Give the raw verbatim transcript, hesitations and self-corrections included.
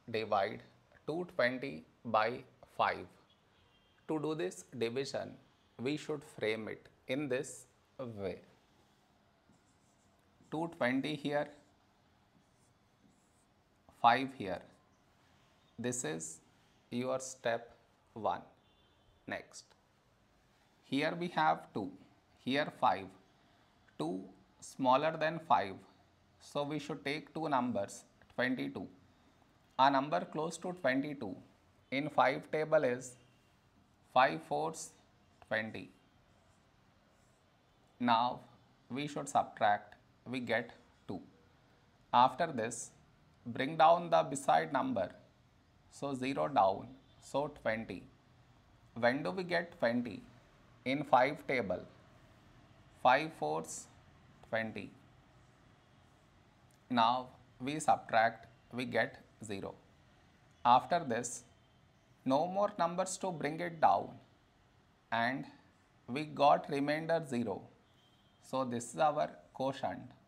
divide two hundred twenty by five. To do this division, we should frame it in this way. two hundred twenty here, five here. This is your step one. Next, here we have two, here five. two smaller than five, so we should take two numbers, twenty-two. A number close to twenty-two in five table is five fours twenty. Now we should subtract, we get two. After this, bring down the beside number, so zero down, so twenty. When do we get twenty? In five table, five fours twenty. Now we subtract, we get zero. After this, no more numbers to bring it down, and we got remainder zero. So this is our quotient.